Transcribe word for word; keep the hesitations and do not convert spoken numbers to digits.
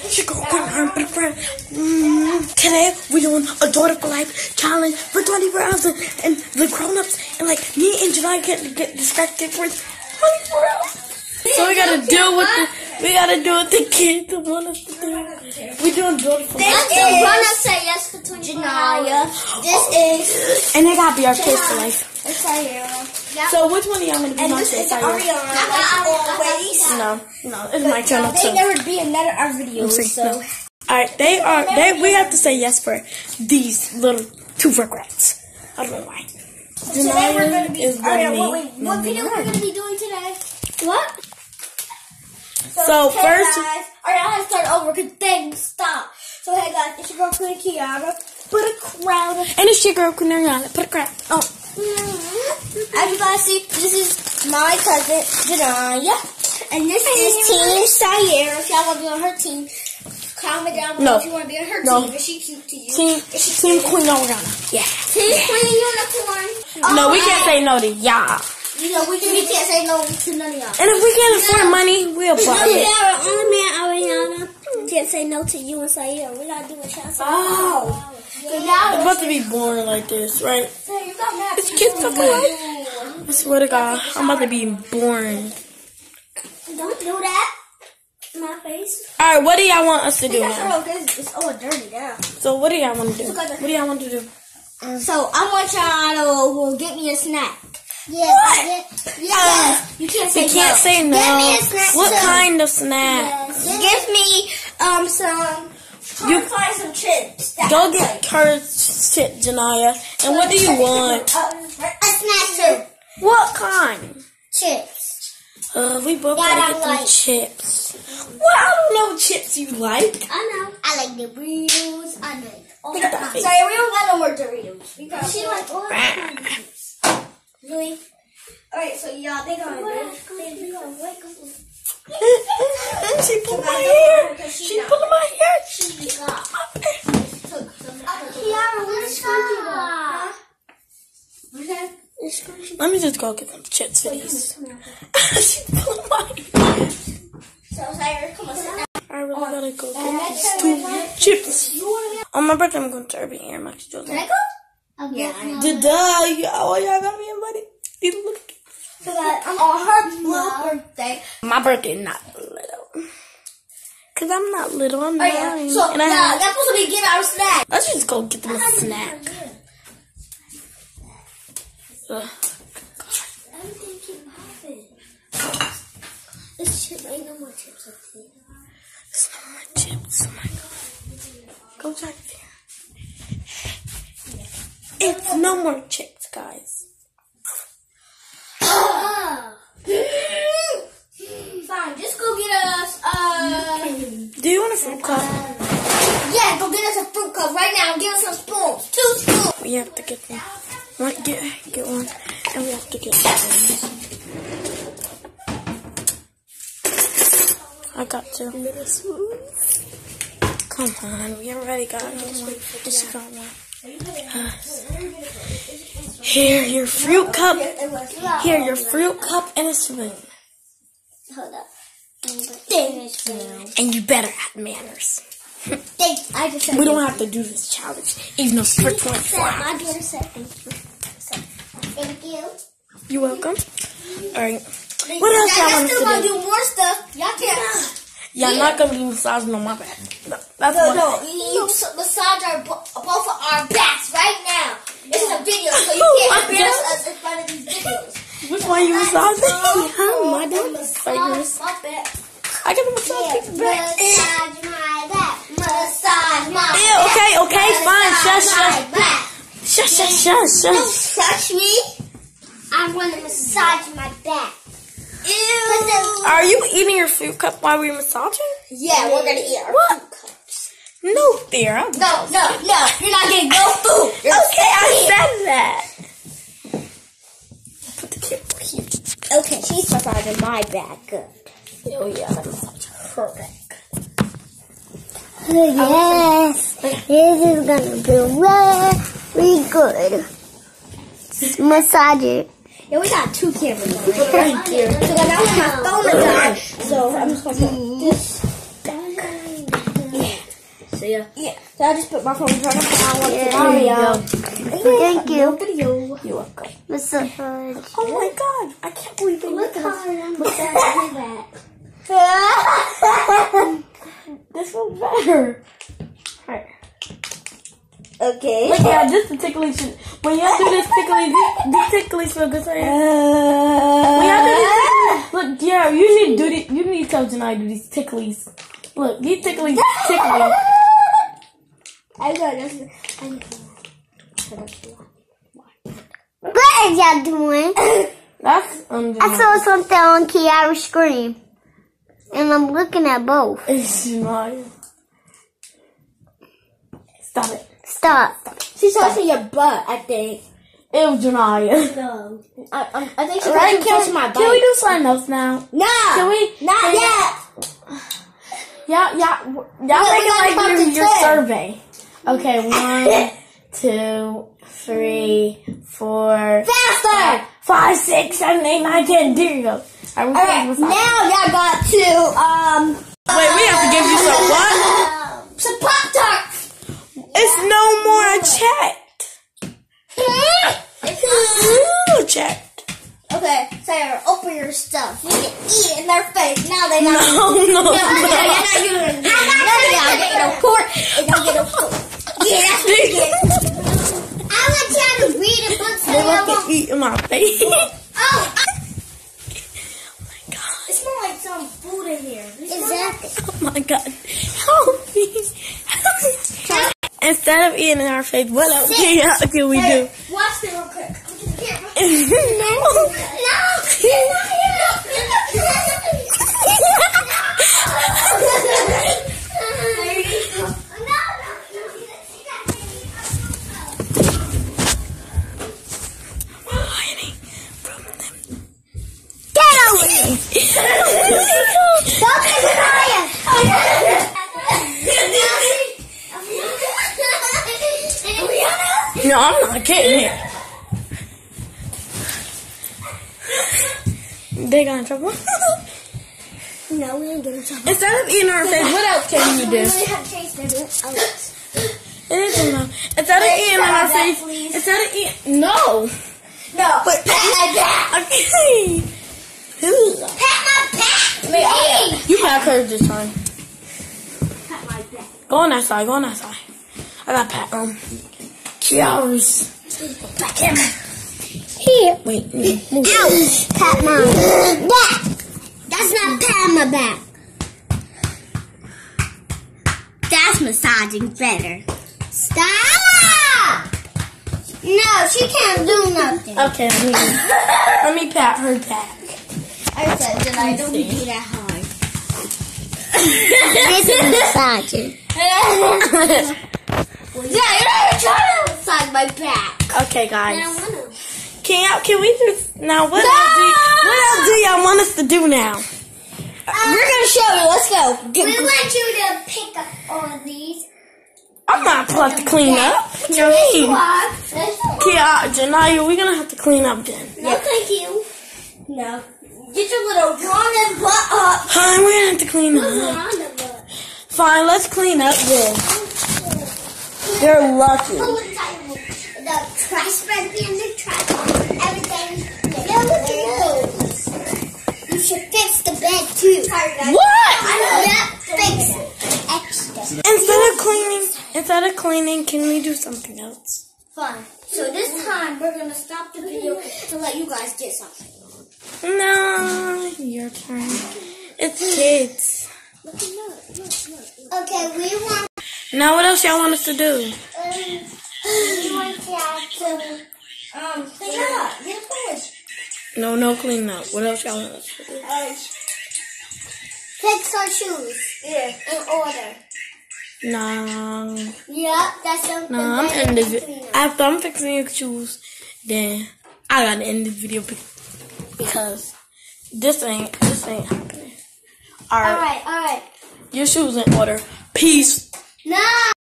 She go around, friend. Today we doing a daughter for life challenge for twenty-four hours, and, and the grown-ups and like me and Janai get get distracted for twenty-four hours. So we gotta deal with the we gotta do with the kids that want us to do. We doing daughter for life. This is gonna say yes for twenty-four hours. This is and they gotta be our kids for life. It's Sayera. So which one of y'all gonna be And my this kid? is Ariana. Always. No, no, it's my turn They too. never be in none of our videos. So. No. Alright, they are they we have to say yes for these little two regrets. I don't know why. Today we're gonna be is Ariana, me. what, wait, what video we're gonna be doing today? What? So, So hey first guys, Ariana has started over because things stop. So hey guys, it's your girl Queen Kiara. Put a crown. and it's your girl Kunariana. Put a crap. Oh. As you guys see, this is my cousin Janaya, and this is Team Sayera. If y'all want to be on her team, comment down below No. if you want to be on her No. team. Is she cute to you? Team Is she Team cute? Queen Ariana. Yeah. Team Queen Unicorn. No, we Oh, can't say no to y'all. You know, we, can, we can't say no to none of y'all. And if we can't afford money, we'll buy it. Yeah, only me and Ariana can't say no to you and Sayera. We gotta do a shout out. Oh. So now It's about to be boring like this, right? so you got mad. It's kids for life. I swear to God, I'm about to be boring. Don't do that. My face. Alright, what do y'all want us to do That's now? all good. It's all dirty now. So what do y'all want to do? What do y'all want to do? So I want y'all to get me a snack. Yeah. What? Yes. You can't say We can't no. say no. Get me a snack. What too. kind of snack? Give me um some. You- You find some chips. That Go I get like. her shit, Janaya. And what do you want? Uh, a snack too. What kind? Chips. Uh, we both That gotta I get them like. chips. Well, I don't know what chips you like. I know. I like the Doritos. I like all Look the at that face. Sorry, we don't got no more Doritos. We got she like all the Rah. chips. Really? Alright, so y'all, they gonna they gonna wake up. She pulled my hair. She pulled my hair. She got. Kiara, where's Scrunchie? Let me just go get some chips for these. She pulled my hair. So, Sayera, come on, sit down. I really gotta go get these two chips. On my birthday, I'm going to Urban Air Max. Can I go? Okay. The duh, oh, y'all got me invited. You look. So that I'm on her little birthday. My birthday is not little. Cause I'm not little, I'm Oh, yeah. nine. So, and I nah, have, that's supposed to be get our snack. let's just go get them a snack. Ugh. Everything keep popping. This chip ain't no more chips up there. There's no more chips. Oh my God. Go check there. It's no more chips, guys. Fine, just go get us, uh... Do you want a fruit cup? Yeah, go get us a fruit cup right now. Give us some spoons. Two spoons. We have to get one. One get, get one. And we have to get spoons. I got two. Come on, we already got one. Just got one. Uh, here, your fruit cup. Here, your fruit cup and a spoon. Hold up. And you better have manners. Thanks. I just said We don't have to do this challenge, even though it's for twenty-four My hours. daughter said thank you. Thank you. You're welcome. Alright. What else y'all want us still to gonna do? do more stuff. Y'all can't. Y'all not gonna be massaging on my back. No, that's No, one no. thing. You, you massage our, bo- both of our backs right now. This is a video, so you Oh, can't my embarrass God. us in front of these videos. Which one you massaging? Oh, my God. massage my back. I got a massage people's back. Massage my back. Massage my back. Ew, okay, okay, fine. Shush, Massage shush. my back. Shush, shush, shush, Don't shush. touch me. I'm going to massage my back. Ew. Are you eating your fruit cup while we're massaging? Yeah, we're going to eat our What? food cups. No, dear. I'm- No, no, no. You're not getting no food. You're Okay, I staying. said that. Put the kid over here. Okay, she's massaging my back. Good. Oh, yeah, I massage her back. Yes, this is gonna be very good. Massage it. Yeah, we got two cameras on right here. So now my phone is on. So I'm just gonna do this. So yeah. Yeah. So I just put my phone in front of me. I want Yeah, to Mario. Thank you. Video. You're welcome. What's up, fudge? Oh my god, I can't believe they Look look how at us. I'm that. This feels better. Alright. Okay. Look, yeah, this is ticklish. When you have to do this ticklish, this, this ticklish feel good. When you have to do this ticklish, look, yeah, you need to do this. You need to tell Janai to do these ticklies. Look, these ticklies ticklies. I know this. I know. What is y'all doing? That's um. I saw something on Kiara's screen. And I'm looking at both. It's Janai. Stop it. Stop. She's touching your butt, I think. It was Janai. No. I, I, I think she's Right, touching can, my butt. can we do something else now? No. Can we? Not can, yet. Yeah, yeah, y'all we make gotta it like count your, to your ten. survey. Okay, one, two, three, four, Faster. five, six, seven, eight, nine, ten. There you go. All right, Alright, now y'all got to, um... wait, we have to give you some what? Some Pop-Tarts. It's no more a checked. Ooh, checked. Okay, Sarah, open your stuff. You can eat it in their face. Now they No, not. no, no. No, you're not getting no. None of y'all get no pork. They don't get no pork. Yeah, that's what you get. I want y'all to read a book so They y'all want won't. to eat in my face. Oh, I- Oh my god. it smells like some food in here. Exactly. Oh my god. Help me. Help me. Instead of eating in our face, what else can, can we do? Watch this real quick. Here, No. no, you're not Hiding from them. Get over here. Don't get Mariah. No, I'm not getting it. They got in trouble. No, we ain't getting trouble. Instead of eating our face, what else can you We do? really have to taste it. It is enough. Instead of eating in our that, face, please. instead of eating, no. No. But pat my back. okay. Pat my back. Wait, oh, you pat hers this time. Pat my back. Go on that side. Go on that side. I got pat um. Cheers. Pat him. Here. Wait. Move. Ouch. Pat my back. That's not patting my back. That's massaging better. Stop! No, she can't do nothing. Okay, let me, let me pat her back. I said that I don't do that hard. This is massaging. Yeah, you're not trying to massage my back. Okay, I guys. don't want to. Can y'all, can we just now? What No! else do y- what else do y'all want us to do now? We're gonna show you. Let's go. We want you to pick up all of these. I'm not about to clean up. What you mean? Yeah, Janaya, we're gonna have to clean up then. No, thank you. No. Get your little rounded butt up. Fine, we're gonna have to clean up. Rounded butt. Fine, let's clean up then. You're lucky. The trash spread in the trash. Everything. Yeah, look at those. You should fix the bed too. What? Yeah, fix it. Extra. Instead of cleaning, instead of cleaning, can we do something else? Fine. So this time we're gonna stop the video to let you guys get something. No, Your turn. It's kids. Okay, we want. Now, what else y'all want us to do? Um, we want to um clean up. Get a fish. No, no clean up. What else y'all want us to do? Uh, fix our shoes. Yeah. In order. No. Yeah, that's something. No, I'm that ending we this. can clean up. After I'm fixing your shoes, then I gotta end this video be- because this ain't this ain't happening. All right, All right, all right. your shoes in order. Peace. No.